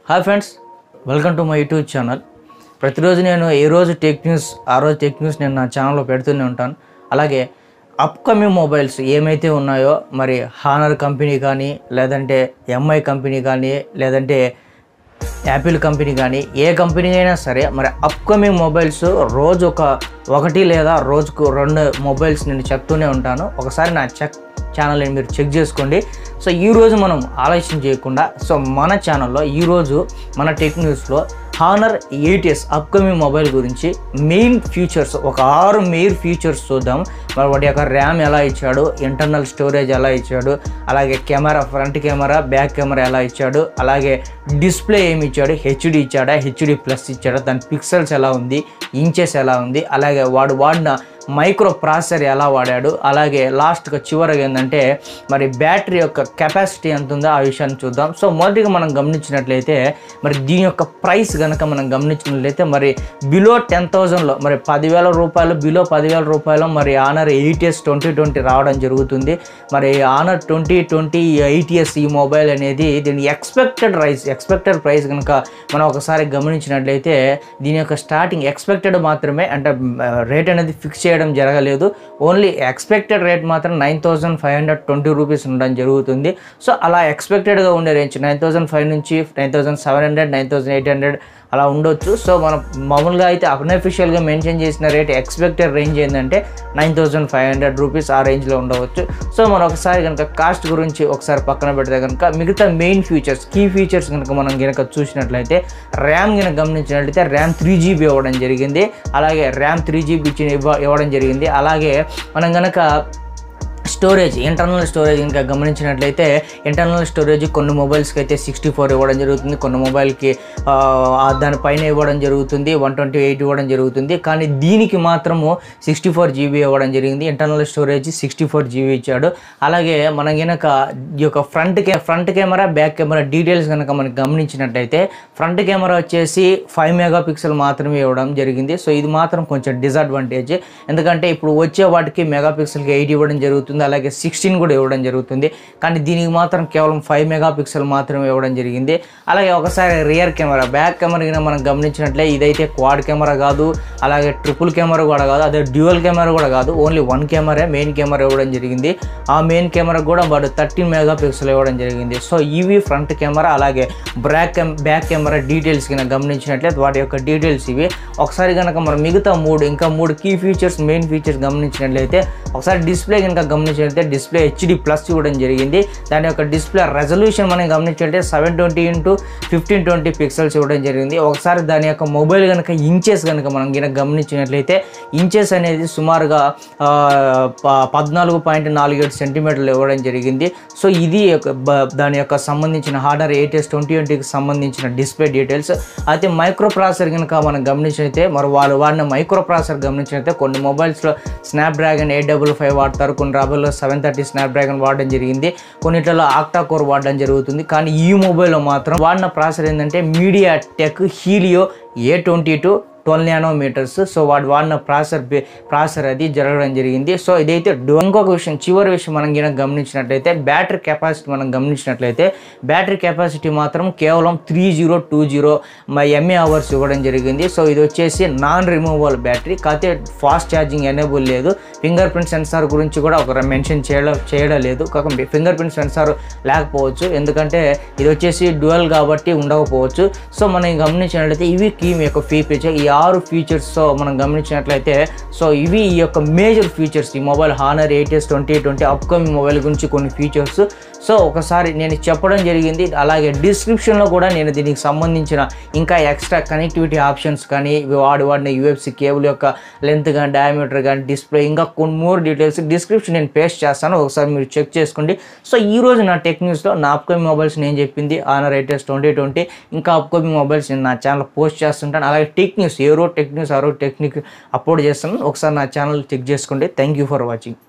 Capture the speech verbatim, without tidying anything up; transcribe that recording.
Hi friends, welcome to my YouTube channel. ప్రతిరోజు నేను ఏ రోజు టెక్ న్యూస్ ఆ రోజు టెక్ న్యూస్ నేను నా ఛానల్లో పెడుతూనే ఉంటాను. అలాగే అప్కమింగ్ మొబైల్స్ ఏమైతే ఉన్నాయో, మరి హానర్ కంపెనీ కానీ, లేదంటే ఎంఐ కంపెనీ కానీ, లేదంటే యాపిల్ కంపెనీ కానీ, ఏ కంపెనీ అయినా సరే మరి అప్కమింగ్ మొబైల్స్ రోజు ఒక ఒకటి లేదా రోజుకు రెండు మొబైల్స్ నేను చెప్తూనే ఉంటాను. ఒకసారి నా చెక్ ఛానల్ని మీరు చెక్ చేసుకోండి. సో ఈరోజు మనం ఆలస్యం చేయకుండా సో మన ఛానల్లో ఈరోజు మన టెక్ న్యూస్లో Honor eight S upcoming mobile గురించి మెయిన్ ఫీచర్స్, ఒక ఆరు మెయిన్ ఫీచర్స్ చూద్దాం. మరి వాటి యొక్క ర్యామ్ ఎలా ఇచ్చాడు, ఇంటర్నల్ స్టోరేజ్ ఎలా ఇచ్చాడు, అలాగే camera, front camera, back camera ఎలా ఇచ్చాడు, అలాగే డిస్ప్లే ఏమి ఇచ్చాడు, హెచ్డి ఇచ్చాడా, హెచ్డి ప్లస్ ఇచ్చాడా, దాని పిక్సెల్స్ ఎలా ఉంది, ఇంచెస్ ఎలా ఉంది, అలాగే వాడు వాడిన మైక్రో ప్రాసెసర్ ఎలా వాడాడు, అలాగే లాస్ట్గా చివరిగా ఏంటంటే మరి బ్యాటరీ యొక్క కెపాసిటీ ఎంత ఉందో ఆ విషయాన్ని చూద్దాం. సో మొదటిగా మనం గమనించినట్లయితే మరి దీని యొక్క ప్రైస్ కనుక మనం గమనించినట్లయితే మరి బిలో టెన్ థౌజండ్లో మరి పదివేల రూపాయలు బిలో పదివేల రూపాయలు మరి Honor eight S twenty twenty రావడం జరుగుతుంది. మరి Honor twenty twenty eight S ఈ మొబైల్ అనేది దీని ఎక్స్పెక్టెడ్ ప్రైస్ ఎక్స్పెక్టెడ్ ప్రైస్ కనుక మనం ఒకసారి గమనించినట్లయితే దీని యొక్క స్టార్టింగ్ ఎక్స్పెక్టెడ్ మాత్రమే, అంటే రేట్ అనేది ఫిక్స్ చేయడం జరగలేదు. ఓన్లీ ఎక్స్పెక్టెడ్ రేట్ మాత్రం nine thousand five hundred twenty rupees ఉండడం జరుగుతుంది. సో అలా ఎక్స్పెక్టెడ్గా ఉండే రేంజ్ నైన్ థౌసండ్ ఫైవ్ నుంచి nine thousand seven hundred nine thousand eight hundred అలా ఉండొచ్చు. సో మనం మామూలుగా అయితే అన్అఫిషియల్గా మెన్షన్ చేసిన రేట్ ఎక్స్పెక్టెడ్ రేంజ్ ఏంటంటే nine thousand five hundred rupees ఆ రేంజ్లో ఉండవచ్చు. సో మనం ఒకసారి కనుక కాస్ట్ గురించి ఒకసారి పక్కన పెడితే కనుక మిగతా మెయిన్ ఫీచర్స్, కీ ఫీచర్స్ కనుక మనం కనుక చూసినట్లయితే ర్యామ్ కనుక గమనించినట్లయితే ర్యామ్ త్రీ జీబీ ఇవ్వడం జరిగింది. అలాగే ర్యామ్ త్రీ జీబీ ఇచ్చి ఇవ్వ ఇవ్వడం జరిగింది. అలాగే మనం కనుక స్టోరేజ్, ఇంటర్నల్ స్టోరేజ్ ఇంకా గమనించినట్లయితే ఇంటర్నల్ స్టోరేజ్ కొన్ని మొబైల్స్కి అయితే సిక్స్టీ ఫోర్ ఇవ్వడం జరుగుతుంది, కొన్ని మొబైల్కి దానిపైన ఇవ్వడం జరుగుతుంది, వన్ ట్వంటీ ఎయిట్ ఇవ్వడం జరుగుతుంది. కానీ దీనికి మాత్రము సిక్స్టీ ఫోర్ జీబీ ఇవ్వడం జరిగింది. Internal storage sixty four GB ఇచ్చాడు. అలాగే మనం కనుక ఈ యొక్క ఫ్రంట్ కే front camera, back camera details కనుక మనకి గమనించినట్లయితే ఫ్రంట్ కెమెరా వచ్చేసి ఫైవ్ మెగా పిక్సెల్ మాత్రమే ఇవ్వడం జరిగింది. సో ఇది మాత్రం కొంచెం డిసడ్వాంటేజ్, ఎందుకంటే ఇప్పుడు వచ్చే వాటికి మెగా పిక్సెల్కి ఎయిట్ ఇవ్వడం జరుగుతుంది, అలాగే సిక్స్టీన్ కూడా ఇవ్వడం జరుగుతుంది. కానీ దీనికి మాత్రం కేవలం ఫైవ్ మెగా పిక్సెల్ మాత్రమే ఇవ్వడం జరిగింది. అలాగే ఒకసారి రియర్ కెమెరా, బ్యాక్ కెమెరా మనం గమనించినట్లే ఇదైతే క్వాడ్ కెమెరా కాదు, అలాగే ట్రిపుల్ కెమెరా కూడా కాదు, అదే డ్యూయల్ కెమెరా కూడా కాదు, only one camera main camera ఇవ్వడం జరిగింది. ఆ మెయిన్ కెమెరా కూడా వాడు థర్టీన్ మెగా పిక్సెల్ ఇవ్వడం జరిగింది. సో ఇవి ఫ్రంట్ కెమెరా. అలాగే బ్యాక్ బ్యాక్ కెమెరా డీటెయిల్స్ కనుక గమనించినట్లయితే వాటి యొక్క డీటెయిల్స్ ఇవి. ఒకసారి కనుక మనం మిగతా మూడు ఇంకా మూడు కీ ఫీచర్స్, మెయిన్ ఫీచర్స్ గమనించినట్లయితే ఒకసారి డిస్ప్లే కనుక గమనించినట్లయితే డిస్ప్లే హెచ్డి ప్లస్ ఇవ్వడం జరిగింది. దాని యొక్క డిస్ప్లే రెజల్యూషన్ మనం గమనించినట్లయితే seven twenty into fifteen twenty pixels ఇవ్వడం జరిగింది. ఒకసారి దాని యొక్క మొబైల్ కనుక ఇంచెస్ కనుక మనం కనుక గమనించినట్లయితే ఇంచెస్ అనేది సుమారుగా పద్నాలుగు పాయింట్ నాలుగు ఏడు సెంటీమీటర్లు ఇవ్వడం జరిగింది. సో ఇది దాని యొక్క సంబంధించిన హార్డర్ ఎయిట్ ఎస్ ట్వంటీ ట్వంటీకి సంబంధించిన డిస్ప్లే డీటెయిల్స్. అయితే మైక్రో ప్రాసెసర్ కనుక మనం గమనించినట్లయితే మరి వాళ్ళు వాడిన మైక్రో ప్రాసెసర్ గమనించినట్లయితే కొన్ని మొబైల్స్లో స్నాప్డ్రాగన్ ఎయిట్ డబల్ ఫైవ్ వాడతారు, కొన్ని రాబోల్లో సెవెన్ థర్టీ స్నాప్డ్రాగన్ వాడడం జరిగింది, కొన్నిట్లలో ఆక్టా కోర్ వాడడం జరుగుతుంది. కానీ ఈ మొబైల్లో మాత్రం వాడిన ప్రాసెసర్ ఏంటంటే MediaTek Helio A twenty two twelve nanometres. So వాడు వాడిన ప్రాసెసర్ ప్రాసెసర్ అది జరగడం జరిగింది. సో ఇదైతే ఇంకొక విషయం, చివరి విషయం మనం కనుక గమనించినట్లయితే బ్యాటరీ కెపాసిటీ మనం గమనించినట్లయితే బ్యాటరీ కెపాసిటీ మాత్రం కేవలం three zero two zero mA hours ఇవ్వడం జరిగింది. సో ఇది వచ్చేసి నాన్ రిమూవబుల్ బ్యాటరీ, కాకపోతే ఫాస్ట్ ఛార్జింగ్ ఎనేబుల్ లేదు. ఫింగర్ ప్రింట్ సెన్సార్ గురించి కూడా ఒక మెన్షన్ చేయడం చేయడం లేదు, కాకపోతే ఫింగర్ ప్రింట్ సెన్సార్ లేకపోవచ్చు, ఎందుకంటే ఇది వచ్చేసి డ్యూయల్ కాబట్టి ఉండకపోవచ్చు. సో మనం గమనించినట్లయితే ఇవి కీ యొక్క ఫీచర్, ఈ ఆరు ఫీచర్స్ సో మనం గమనించినట్లయితే సో ఇవి ఈ యొక్క మేజర్ ఫీచర్స్ ఈ mobile Honor eight S twenty twenty upcoming mobile గురించి కొన్ని ఫీచర్స్. సో ఒకసారి నేను చెప్పడం జరిగింది. అలాగే డిస్క్రిప్షన్లో కూడా నేను దీనికి సంబంధించిన ఇంకా ఎక్స్ట్రా కనెక్టివిటీ ఆప్షన్స్ కానీ, వాడు వాడిన యూఎఫ్సి కేబుల్ యొక్క లెంత్ కానీ, డయామీటర్ కానీ, డిస్ప్లే ఇంకా కొన్ని మోర్ డీటెయిల్స్ డిస్క్రిప్షన్ నేను పేస్ట్ చేస్తాను, ఒకసారి మీరు చెక్ చేసుకోండి. సో ఈరోజు నా టెక్ న్యూస్లో నా అప్కమింగ్ మొబైల్స్ నేను చెప్పింది Honor eight S twenty twenty ఇంకా అప్కమింగ్ మొబైల్స్ నేను నా ఛానల్ పోస్ట్ చేస్తుంటాను. అలాగే టెక్ న్యూస్ ఏ రోజు టెక్ న్యూస్ ఆ రోజు టెక్నిక్ అప్లోడ్ చేస్తాను, ఒకసారి నా ఛానల్ చెక్ చేసుకోండి. Thank you for watching.